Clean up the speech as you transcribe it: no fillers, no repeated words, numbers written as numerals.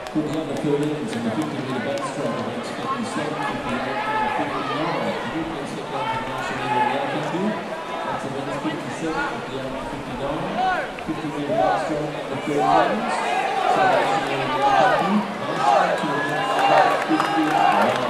Could be on the 13s in the 50-metre backstroke against 57, 58 and 59. You can step down from Marshall Eagle now, thank you. That's the winners 57, 58 and 59. 50-metre backstroke and the 13s. So that's the winner now, thank you. Nice, 2 minutes, 59.